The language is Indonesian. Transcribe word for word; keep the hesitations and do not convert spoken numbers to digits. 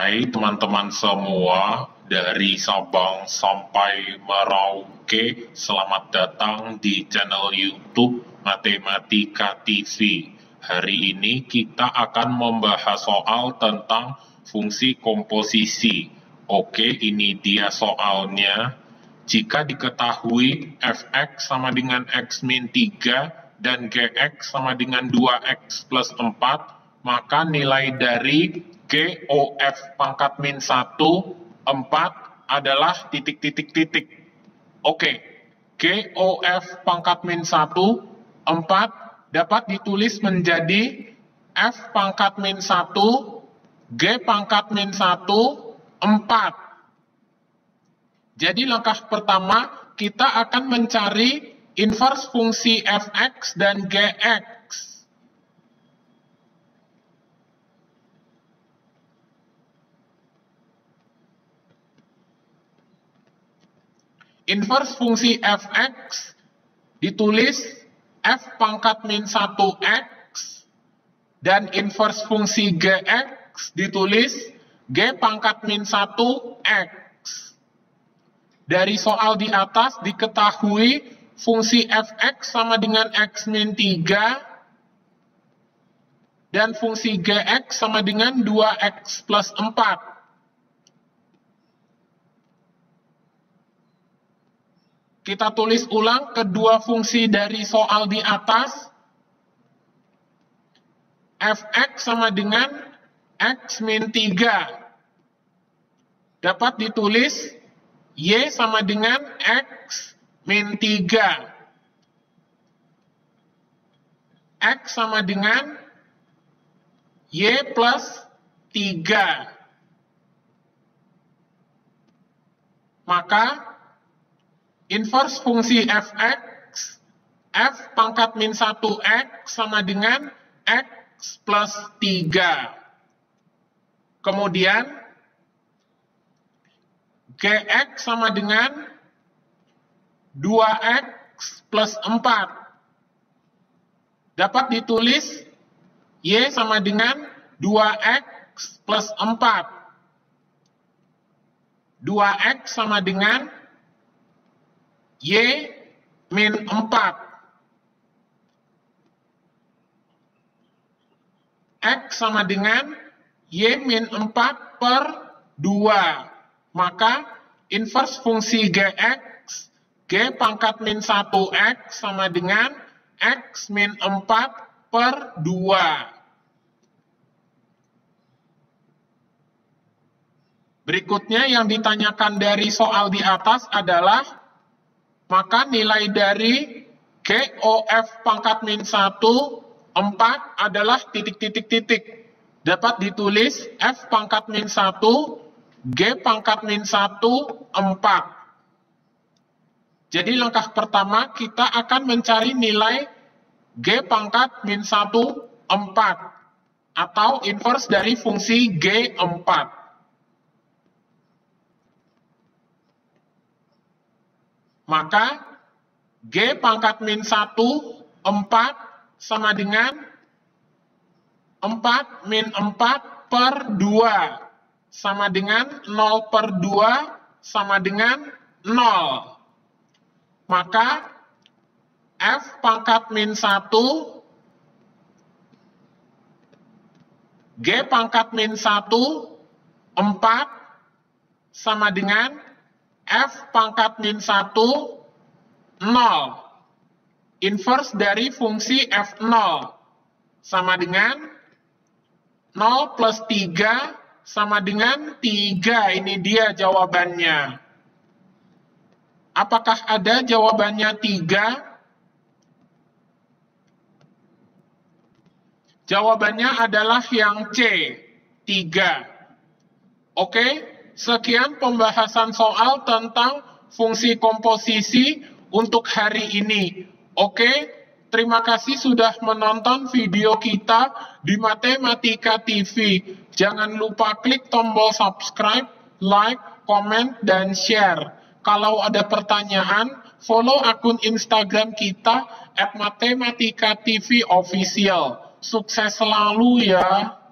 Hai teman-teman semua, dari Sabang sampai Merauke, selamat datang di channel YouTube Matematika T V. Hari ini kita akan membahas soal tentang fungsi komposisi. Oke, ini dia soalnya. Jika diketahui f(x) sama dengan x min tiga dan gx sama dengan dua x plus empat, maka nilai dari G O F pangkat min satu, empat adalah titik-titik-titik. Oke, G O F pangkat min satu, empat dapat ditulis menjadi F pangkat min satu, G pangkat min satu, empat. Jadi langkah pertama, kita akan mencari inverse fungsi f(x) dan gx. Inverse fungsi f(x) ditulis f pangkat min satu x, dan inverse fungsi gx ditulis g pangkat min satu x. Dari soal di atas diketahui fungsi f(x) sama dengan x min tiga, dan fungsi gx sama dengan dua x plus empat. Kita tulis ulang kedua fungsi dari soal di atas. f(x) sama dengan x min tiga. Dapat ditulis y sama dengan x min tiga. X sama dengan y plus tiga. Maka inverse fungsi f(x), f pangkat min satu x sama dengan x plus tiga. Kemudian, gx sama dengan dua x plus empat. Dapat ditulis y sama dengan dua x plus empat. dua x sama dengan y min empat. X sama dengan y min empat per dua. Maka inverse fungsi gx, g pangkat min satu x sama dengan x min empat per dua. Berikutnya yang ditanyakan dari soal di atas adalah, maka nilai dari G O F pangkat min satu, empat adalah titik-titik-titik. Dapat ditulis F pangkat min satu, G pangkat min satu, empat. Jadi langkah pertama kita akan mencari nilai G pangkat min satu, empat. Atau inverse dari fungsi G empat. Maka G pangkat min satu, empat sama dengan empat min empat per dua. Sama dengan nol per dua sama dengan nol. Maka F pangkat min satu, G pangkat min satu, empat sama dengan F pangkat min satu, nol. Inverse dari fungsi F nol sama dengan nol plus tiga sama dengan tiga. Ini dia jawabannya. Apakah ada jawabannya tiga? Jawabannya adalah yang C, tiga. Oke? Sekian pembahasan soal tentang fungsi komposisi untuk hari ini. Oke, terima kasih sudah menonton video kita di Matematika T V. Jangan lupa klik tombol subscribe, like, komen, dan share. Kalau ada pertanyaan, follow akun Instagram kita at Matematika T V Official. Sukses selalu ya!